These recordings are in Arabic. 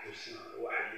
واحد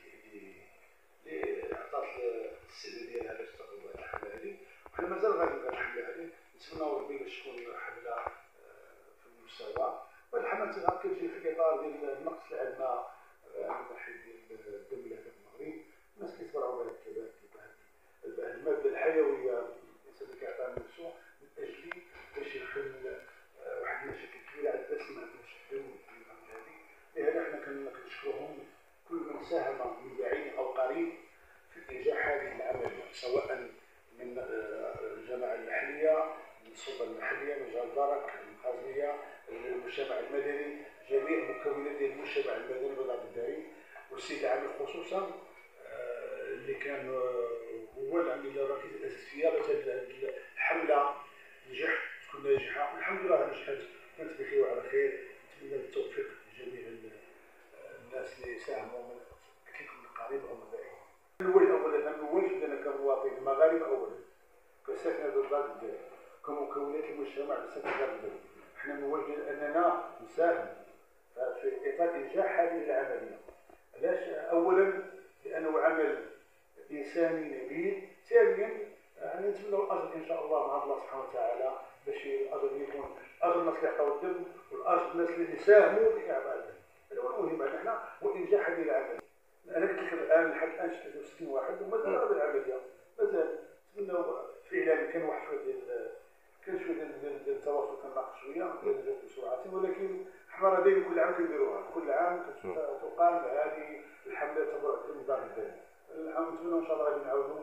اللي عطات السيده ديالها باش تاخذ هذه الحمله هذه، وحنا مازال غادي الحمله هذه. نتمناو ربي باش تكون حمله في المستوى. وهذه الحمله تبقى كتجي في اطار ديال النقص اللي عندنا من ناحيه ديال الدوله في المغرب. الناس كيتبرعوا بهذا الماده الحيويه الانسان اللي كيعطيها من نفسه من اجل باش يحل واحد المشاكل كبيره عند الناس اللي ما عندهمش الدم هذه. لهذا حنا كنشكرهم كل من ساهم من بعيد او قريب في انجاح هذه العمليه، سواء من الجماعه المحليه، من السلطه المحليه، من جدارك الخازنيه، المجتمع المدني، جميع مكونات ديال المجتمع المدني بضعف الداري، والسيد العامل خصوصا اللي كان هو العامل الرئيسي الاساسي فيها باش هذه الحمله نجح تكون ناجحه. والحمد لله نجحت، كانت بخير وعلى خير. نتمنى التوفيق لجميع الناس اللي ساهموا من قريب او من بعيد. الاول بدنا كمواطنين مغاربه اولا، كساكنه البلاد الجزائر، كمكونات المجتمع الساكن في البلاد. احنا نوجه اننا نساهم في اطار انجاح هذه العمليه. علاش؟ اولا لانه عمل انساني نبيل. ثانيا يعني نتمنى الاجر ان شاء الله مع الله سبحانه وتعالى، باش الاجر يكون اجر الناس اللي عطاو الدم والاجر الناس اللي ساهموا في اعمال الدم. هذا هو المهم عندنا حنا، هو انجاح هذه العمليه. انا قلت لك الان لحد الان 63 واحد ومازال هذه العمليه مازال. نتمنى فعلا كان واحد شويه ديال التواصل، كنناقش شويه ديال بسرعه، ولكن حنا راه دايما كل عام كنديروها، كل عام تقام هذه الحمله تبرع بالنظام الدولي. نتمنى ان شاء الله غادي نعاودوا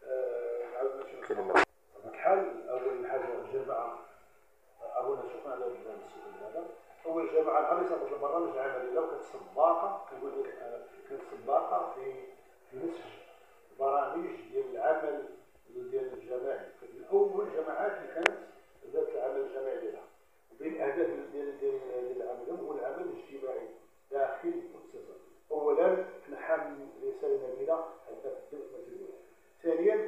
نمشيو الحال. اول حاجه الجماعه، اولا شكرا على السؤال هذا. اول جماعه نهار صافت البرنامج العملي لو كانت سباقه، كنقول لك كانت سباقه في نسج البرامج ديال العمل ديال الجماعي. من اول الجماعات اللي كانت ذات العمل الجماعي ديالها، وبين الاهداف ديال العمل هو العمل الاجتماعي داخل المؤسسه. اولا حنا حامل رساله نبيله حتى في الدوله. ثانيا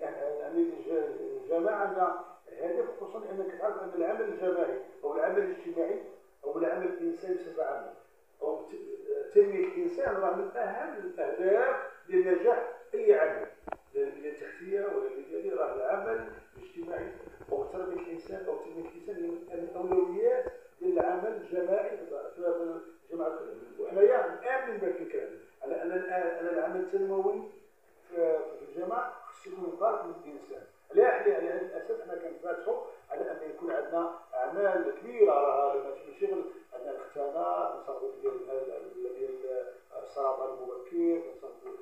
الجماعه عندنا هدف، خصوصا انك تعرف ان العمل الجماعي او العمل الاجتماعي او العمل الانساني بصفه عامه او تنميه الانسان راه من اهم الاهداف ديال نجاح اي عمل، لا البنيه التحتيه ولا البنيه، راه العمل الاجتماعي او تربيه الانسان او تنميه الانسان هي من الاولويات ديال العمل الجماعي في الجماعه. وحنايا نامن بهذه الفكره على ان العمل التنموي في الجماعه خصو يكون طارق للانسان. على هذا الاساس حنا كنفتحوا على ان يكون عندنا اعمال كبيره، راها ماشي غير عندنا الختانات، نصاوب ديال السرطان المبكر، نصاوب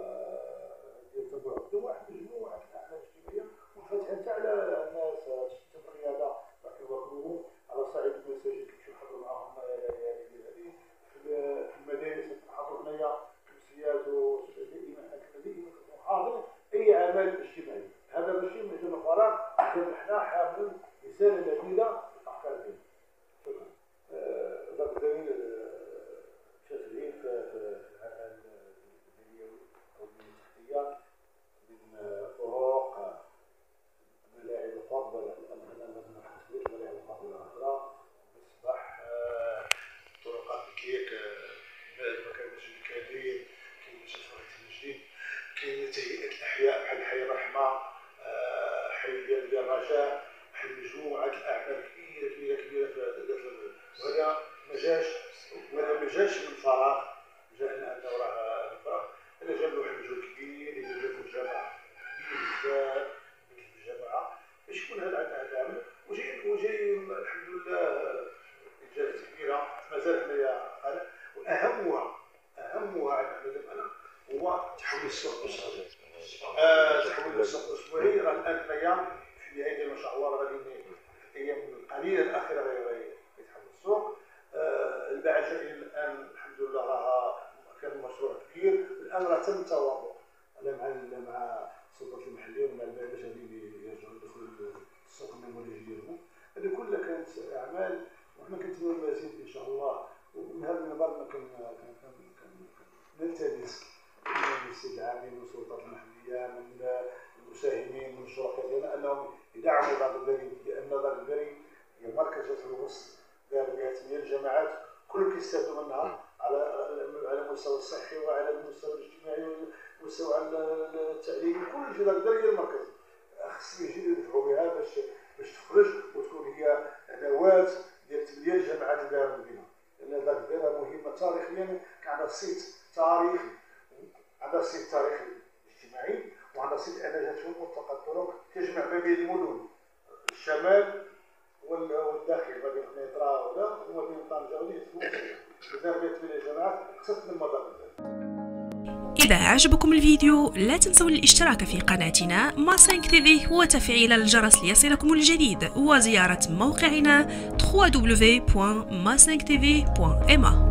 ديال تبع واحد مجموعه الاعمال الاجتماعيه منفتحه حتى على الناس تشتت الرياضه راح كيوكلوا على صعيد المساجد كيمشيو يحضروا معاهم هذه في المدارس. كنحضروا هنايا كمسيات دائما حاضر اي عمل اجتماعي. هذا ماشي من فراغ، حنا حامل رساله نبيله للافكار ديالنا. شكرا. ذاك الدليل تسهيل في العمل البنيوي او البنيه التحتيه من طرق، ملاعب الفضل، لان لازم نحسبوا ملاعب الفضل الاخرى، مسبح، طرقات الكيك، مكان المسجد الكبير، كاين مسجد صلاة المسجد، كاين تهيئه الاحياء بحال حي الرحمه، حي ديال الرجاء، حي مجموعه الاعمال كبيره في هذا البلد. وهذا ما جاش من فراغ، جاء لانه راه الفراغ انا جاب واحد المجهود كبير اللي جاب في الجامعه كبير بزاف في الجامعه باش يكون هذا العمل. وجاي الحمد لله انجازات كبيره مازال حنايا. واهمها عندنا هو تحويل السوق الاسبوعي. تحويل السوق الاسبوعي راه الان حنايا في نهايه ما شاء الله غادي في الايام القليله الاخيره غادي يتحول السوق. الباعثين الان الحمد لله راه كان مشروع كبير، الان راه تم التوافق مع السلطات المحليه ومع الباعثين اللي يرجعوا يدخلوا السوق النموذجي ديالهم. هذه كلها كانت اعمال وحنا كنتمنوا المزيد ان شاء الله. ومن هذا المنبر نلتمس من السيد العامل من السلطات المحليه، من المساهمين، من الشركاء ديالنا انهم يدعموا دار البري، لان دار البري هي مركز الوسط ديال الجماعات كلهم كيستافدوا منها. على المستوى الصحي وعلى المستوى الاجتماعي والمستوى التعليمي، كل شيء هي المركز خص يجي يدفعوا بها باش تخرج وتكون هي نواة ديال تبنيه الجامعات الدائره المدينه، لان هذاك الدائره مهمه تاريخيا، عندها صيت تاريخي، عندها صيت تاريخي اجتماعي، وعندها صيت انها تكون ملتقى الطرق تجمع ما بين المدن الشمال والداخل ما بين قنيطره وما بين طنجه وديال لذلك تبنيه الجامعات خصها من المدار. إذا عجبكم الفيديو لا تنسوا الاشتراك في قناتنا ما5 TV وتفعيل الجرس ليصلكم الجديد، وزيارة موقعنا www.ma5tv.ma.